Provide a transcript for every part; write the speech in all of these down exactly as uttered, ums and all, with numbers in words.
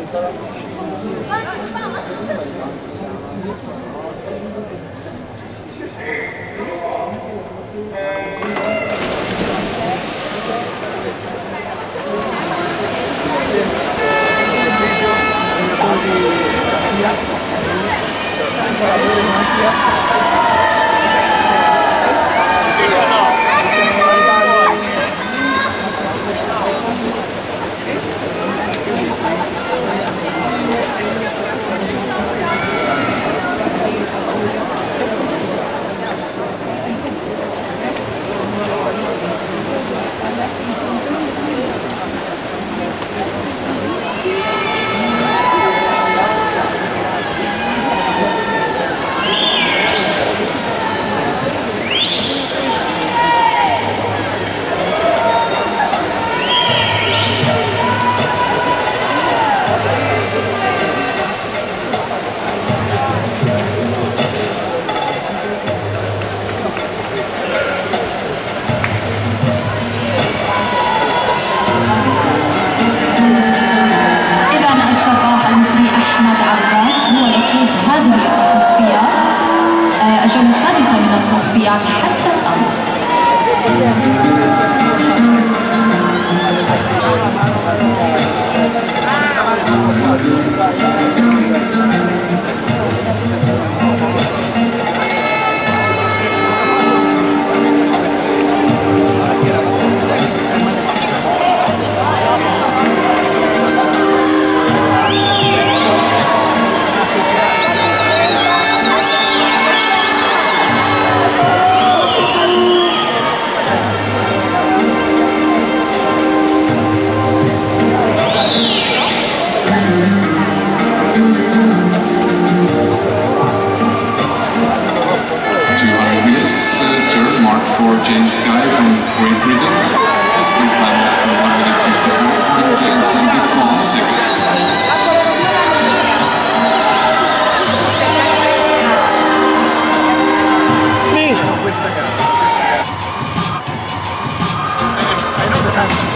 الجولة السادسة من التصفيات حتى الآن. For James Guy from Great Britain, a sprint time of one minute fifty-four point twenty-four seconds. Please! Questa gara, questa gara. I know the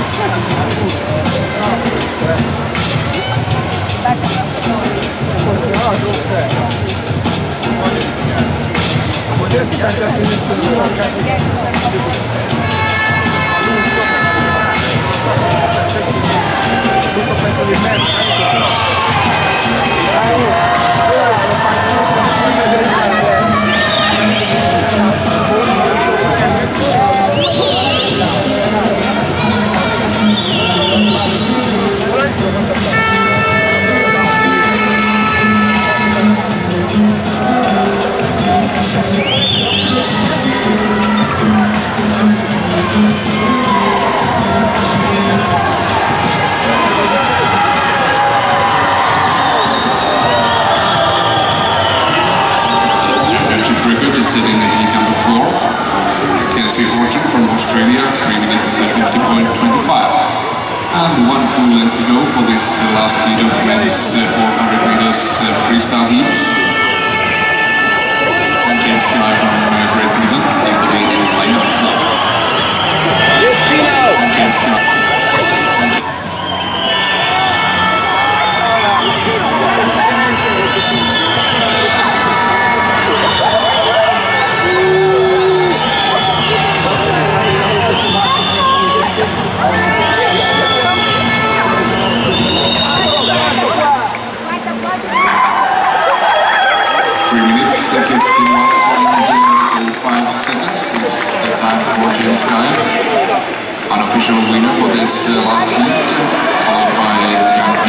sitting in heat number four, Casey Horton from Australia, three minutes fifty point two five. And one full length to go for this uh, last heat of men's uh, four hundred meters uh, freestyle heats. And James Guy from uh, Great Britain in the lead in line number four. Yes, Tino! James Guy. Three minutes, fifty-one point five seconds is the time for James Guy. Unofficial winner for this uh, last heat, followed by Jan